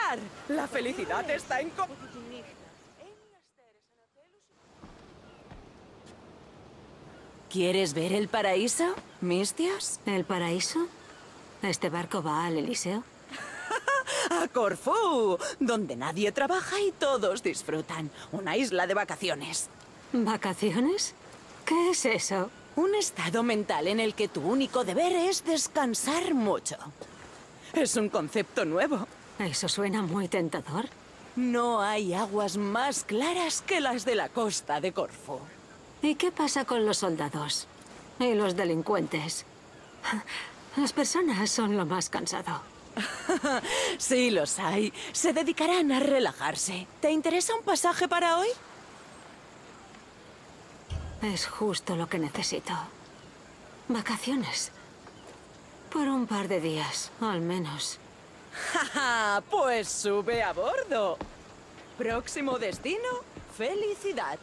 celebrar. La felicidad está en... ¿Quieres ver el paraíso, Mistios? ¿El paraíso? ¿Este barco va al Eliseo? A Corfú, donde nadie trabaja y todos disfrutan. Una isla de vacaciones. ¿Vacaciones? ¿Qué es eso? Un estado mental en el que tu único deber es descansar mucho. Es un concepto nuevo. Eso suena muy tentador. No hay aguas más claras que las de la costa de Corfú. ¿Y qué pasa con los soldados? ¿Y los delincuentes? Las personas son lo más cansado. Sí, los hay. Se dedicarán a relajarse. ¿Te interesa un pasaje para hoy? Es justo lo que necesito. Vacaciones. Por un par de días, al menos. ¡Ja! Pues sube a bordo. Próximo destino, felicidad.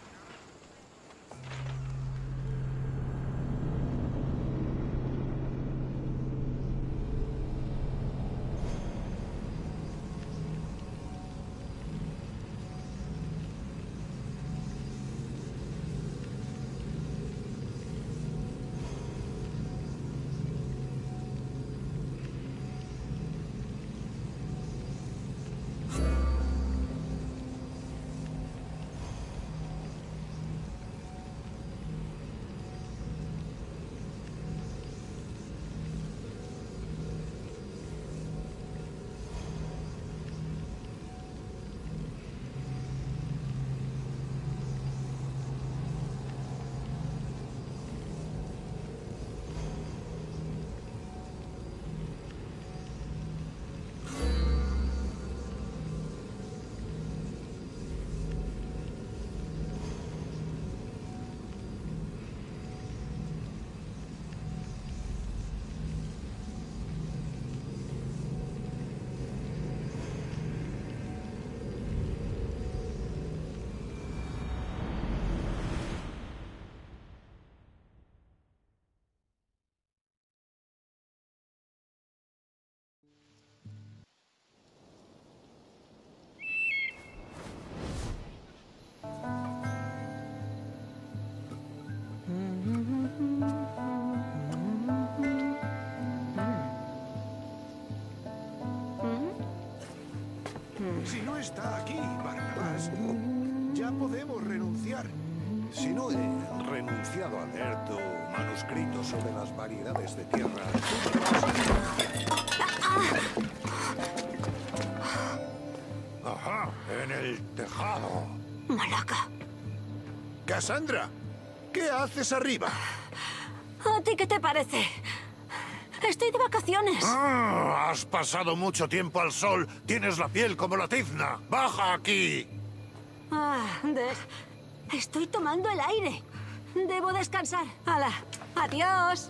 Si no está aquí, Barnabás, ya podemos renunciar. Si no he renunciado a leer tu manuscrito sobre las variedades de tierra, tú me vas a renunciar. Ajá, en el tejado. Malaca. Cassandra, ¿qué haces arriba? ¿A ti qué te parece? Estoy de vacaciones. Ah, has pasado mucho tiempo al sol. Tienes la piel como la tizna. ¡Baja aquí! Estoy tomando el aire. Debo descansar. ¡Hala! ¡Adiós!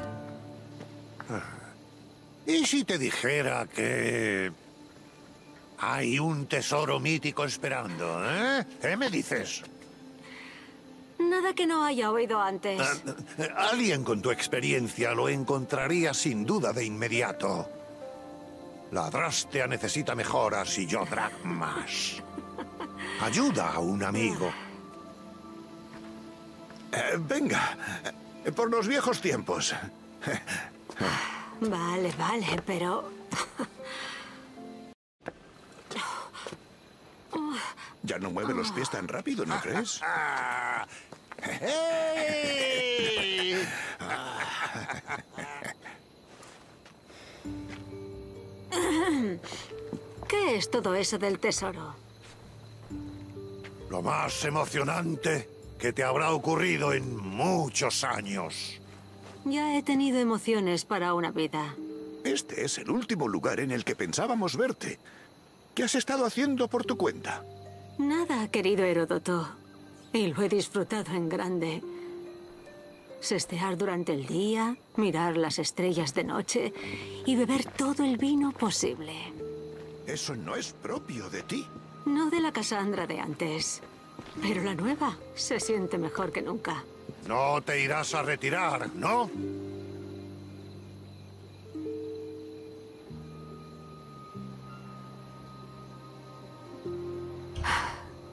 ¿Y si te dijera que hay un tesoro mítico esperando, eh? ¿Qué me dices? Nada que no haya oído antes. Alguien con tu experiencia lo encontraría sin duda de inmediato. La Drástea necesita mejoras y yo dracmas. Ayuda a un amigo. Venga, por los viejos tiempos. Vale, pero... Ya no mueve los pies tan rápido, ¿no crees? ¡Hey! ¿Qué es todo eso del tesoro? Lo más emocionante que te habrá ocurrido en muchos años. Ya he tenido emociones para una vida. Este es el último lugar en el que pensábamos verte. ¿Qué has estado haciendo por tu cuenta? Nada, querido Heródoto. Y lo he disfrutado en grande. Sestear durante el día, mirar las estrellas de noche y beber todo el vino posible. Eso no es propio de ti. No de la Cassandra de antes. Pero la nueva se siente mejor que nunca. No te irás a retirar, ¿no?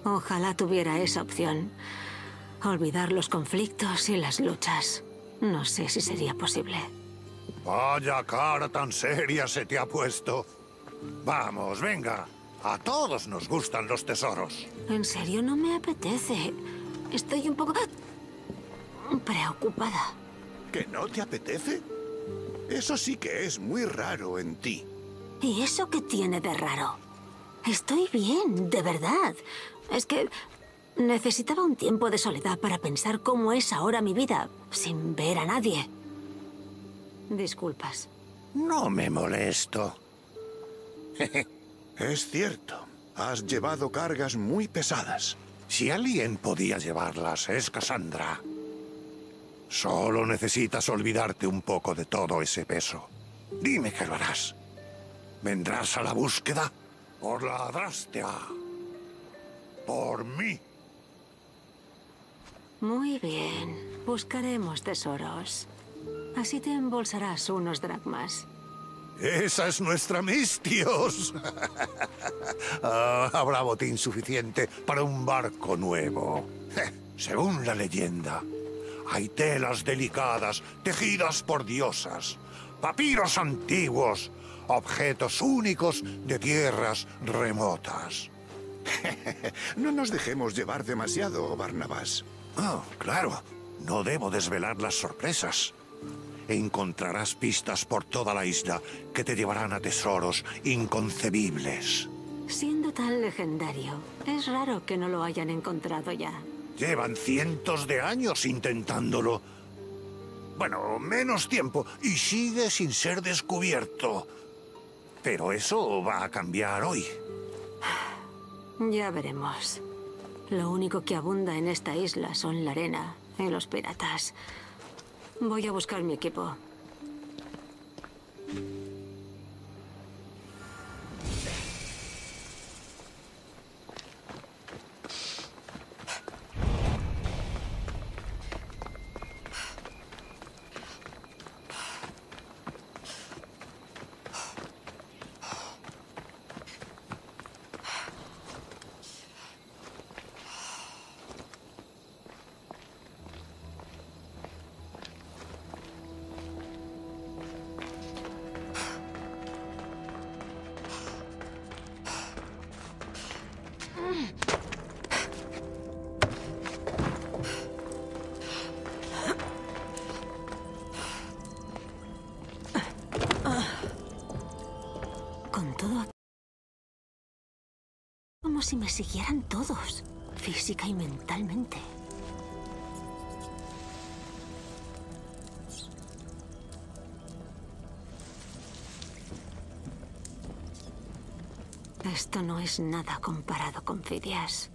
Ojalá tuviera esa opción. Olvidar los conflictos y las luchas. No sé si sería posible. Vaya cara tan seria se te ha puesto. Vamos, venga. A todos nos gustan los tesoros. En serio, no me apetece. Estoy un poco preocupada. ¿Que no te apetece? Eso sí que es muy raro en ti. ¿Y eso qué tiene de raro? Estoy bien, de verdad. Es que necesitaba un tiempo de soledad para pensar cómo es ahora mi vida, sin ver a nadie. Disculpas. No me molesto. Es cierto. Has llevado cargas muy pesadas. Si alguien podía llevarlas, es Cassandra. Solo necesitas olvidarte un poco de todo ese peso. Dime que lo harás. ¿Vendrás a la búsqueda? Por la Adrastea. Por mí. Muy bien. Buscaremos tesoros. Así te embolsarás unos dracmas. Esa es nuestra Mistios. Habrá botín suficiente para un barco nuevo. Según la leyenda, hay telas delicadas tejidas por diosas, papiros antiguos, objetos únicos de tierras remotas. No nos dejemos llevar demasiado, Barnabas. Oh, claro. No debo desvelar las sorpresas. Encontrarás pistas por toda la isla que te llevarán a tesoros inconcebibles. Siendo tan legendario, es raro que no lo hayan encontrado ya. Llevan cientos de años intentándolo. Bueno, menos tiempo, y sigue sin ser descubierto. Pero eso va a cambiar hoy. Ya veremos. Lo único que abunda en esta isla son la arena y los piratas. Voy a buscar mi equipo. Con todo... Como si me siguieran todos, física y mentalmente. Esto no es nada comparado con Fidias.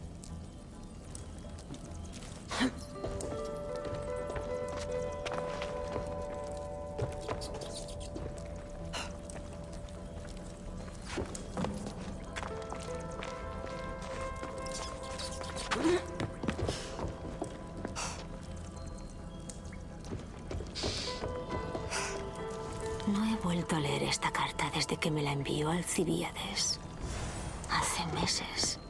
No he vuelto a leer esta carta desde que me la envió Alcibíades. Hace meses.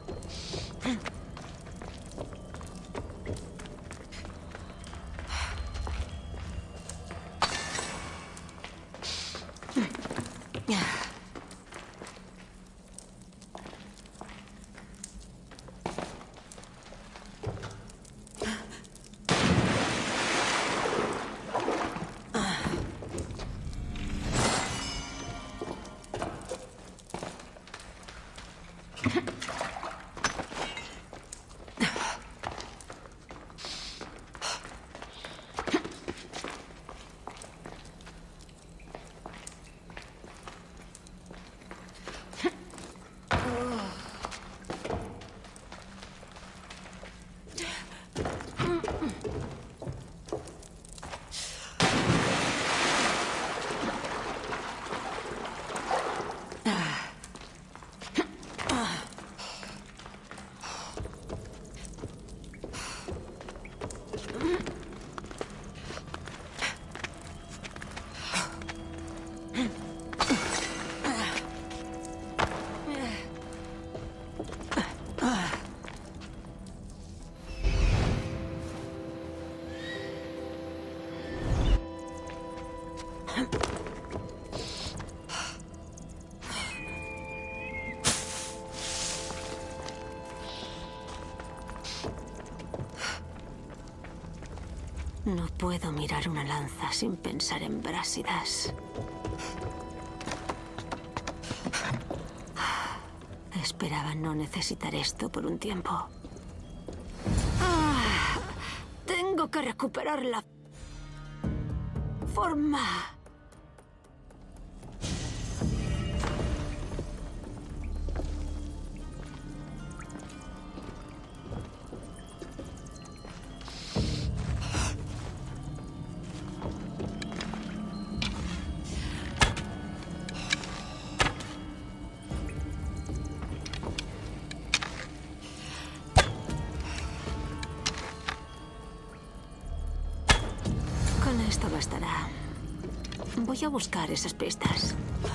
No puedo mirar una lanza sin pensar en Brásidas. Esperaba no necesitar esto por un tiempo. Tengo que recuperar la forma. Con esto bastará. Voy a buscar esas pistas.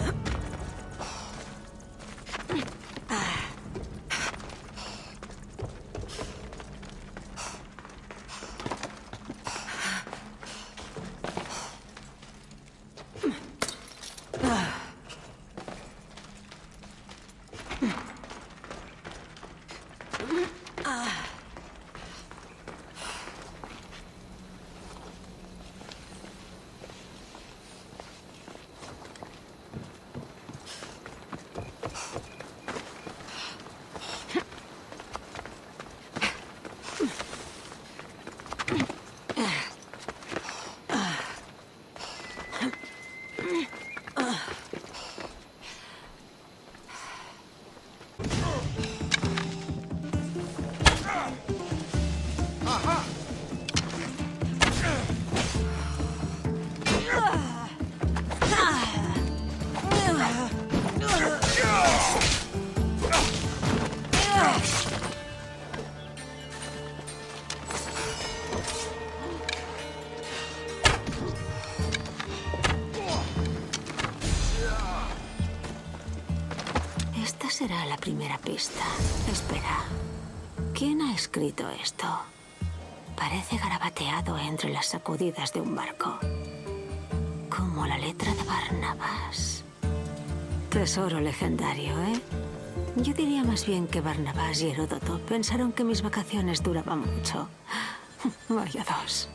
Esta será la primera pista. Espera. ¿Quién ha escrito esto? Parece garabateado entre las sacudidas de un barco. Como la letra de Barnabás. Tesoro legendario, ¿eh? Yo diría más bien que Barnabás y Heródoto pensaron que mis vacaciones duraban mucho. Vaya dos.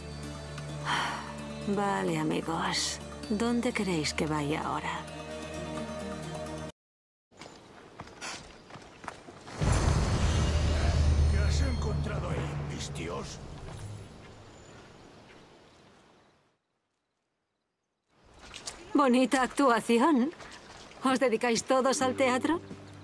Vale, amigos. ¿Dónde queréis que vaya ahora? ¿Qué has encontrado ahí, mis tíos? Bonita actuación. ¿Os dedicáis todos al teatro?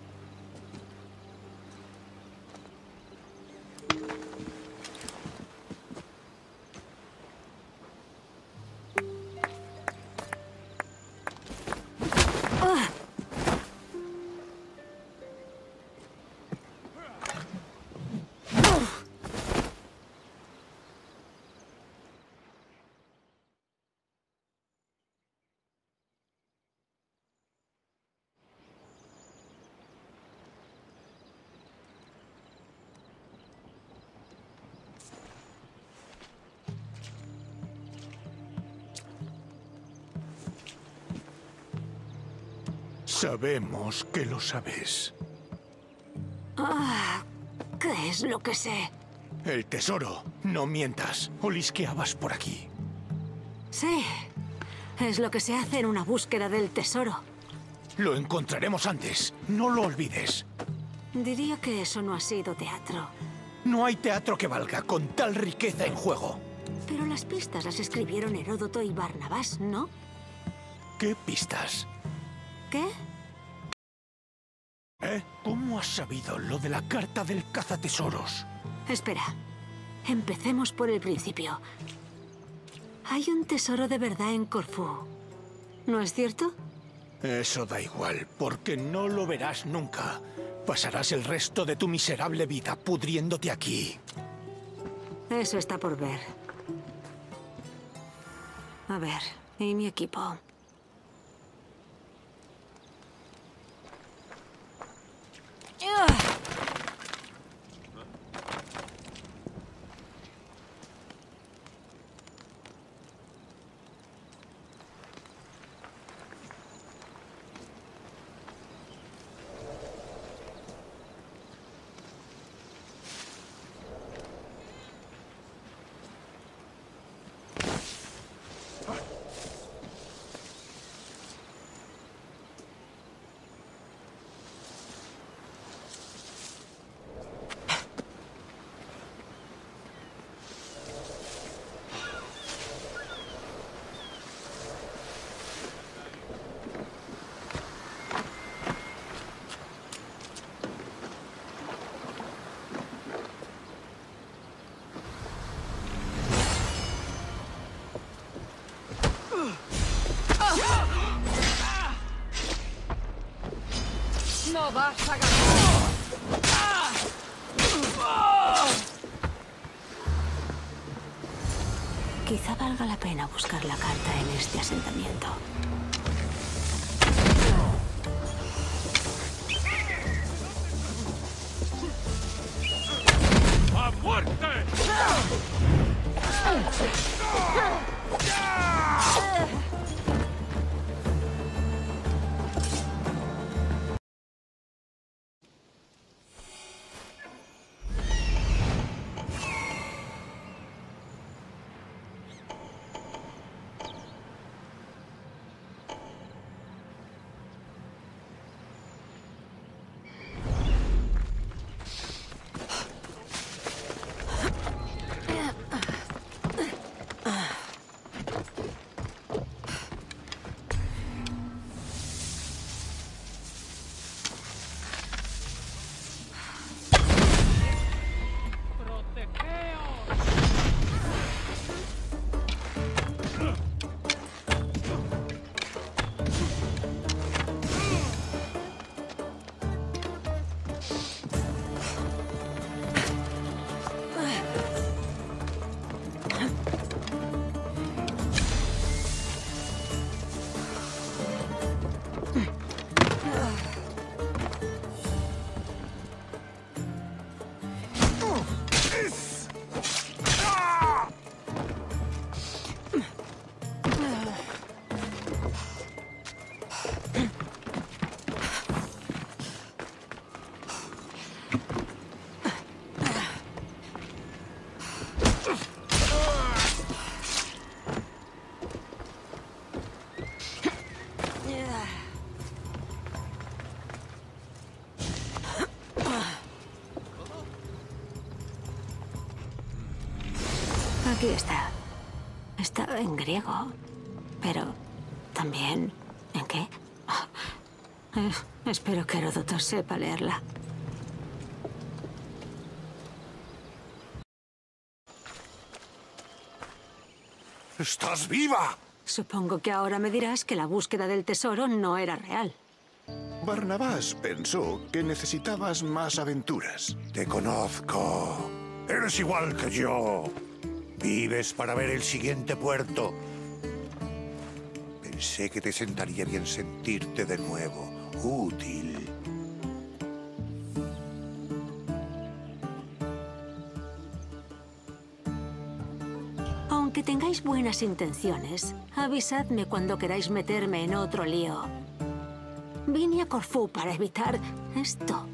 Sabemos que lo sabes. ¿Qué es lo que sé? El tesoro. No mientas. Olisqueabas por aquí. Sí, es lo que se hace en una búsqueda del tesoro. Lo encontraremos antes. No lo olvides. Diría que eso no ha sido teatro. No hay teatro que valga con tal riqueza en juego. Pero las pistas las escribieron Heródoto y Barnabás, ¿no? ¿Qué pistas? ¿Qué? ¿Cómo has sabido lo de la carta del cazatesoros? Espera. Empecemos por el principio. Hay un tesoro de verdad en Corfú. ¿No es cierto? Eso da igual, porque no lo verás nunca. Pasarás el resto de tu miserable vida pudriéndote aquí. Eso está por ver. A ver, ¿y mi equipo? ¡No vas a ganar! Quizá valga la pena buscar la carta en este asentamiento. ¡A muerte! Aquí está. Está en griego. Pero también... ¿en qué? Espero que Heródoto sepa leerla. ¡Estás viva! Supongo que ahora me dirás que la búsqueda del tesoro no era real. Barnabás pensó que necesitabas más aventuras. Te conozco. Eres igual que yo. Vives para ver el siguiente puerto. Pensé que te sentaría bien sentirte de nuevo útil. Aunque tengáis buenas intenciones, avisadme cuando queráis meterme en otro lío. Vine a Corfú para evitar esto.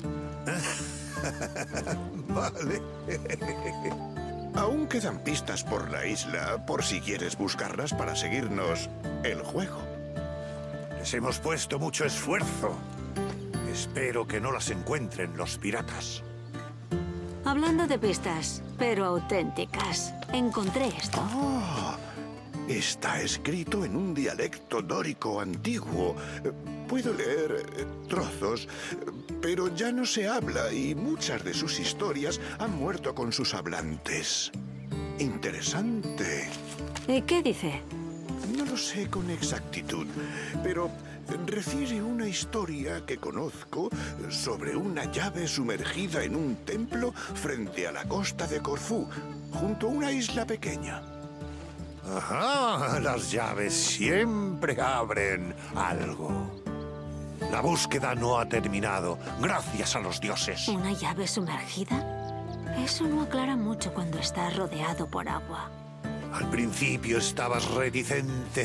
Vale. Aún quedan pistas por la isla, por si quieres buscarlas para seguirnos el juego. Les hemos puesto mucho esfuerzo. Espero que no las encuentren los piratas. Hablando de pistas, pero auténticas, encontré esto. Oh, está escrito en un dialecto dórico antiguo. Puedo leer trozos, pero ya no se habla y muchas de sus historias han muerto con sus hablantes. Interesante. ¿Y qué dice? No lo sé con exactitud, pero refiere una historia que conozco sobre una llave sumergida en un templo frente a la costa de Corfú, junto a una isla pequeña. Ajá, las llaves siempre abren algo. La búsqueda no ha terminado, gracias a los dioses. ¿Una llave sumergida? Eso no aclara mucho cuando estás rodeado por agua. Al principio estabas reticente.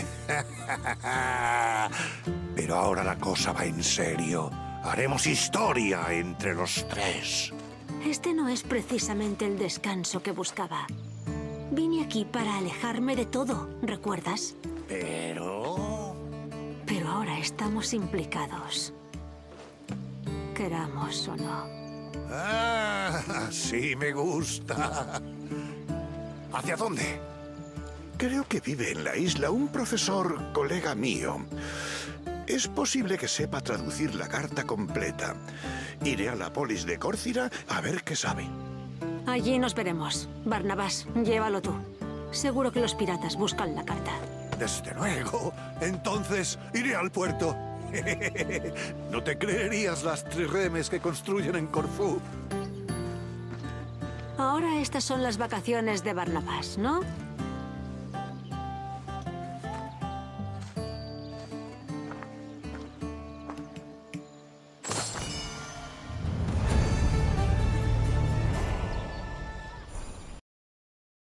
Pero ahora la cosa va en serio. Haremos historia entre los tres. Este no es precisamente el descanso que buscaba. Vine aquí para alejarme de todo, ¿recuerdas? Pero ahora estamos implicados. Queramos o no. Ah, sí me gusta. ¿Hacia dónde? Creo que vive en la isla un profesor colega mío. Es posible que sepa traducir la carta completa. Iré a la polis de Córcira a ver qué sabe. Allí nos veremos. Barnabás, llévalo tú. Seguro que los piratas buscan la carta. Desde luego. Entonces iré al puerto. No te creerías las trirremes que construyen en Corfú. Ahora estas son las vacaciones de Barnabás, ¿no?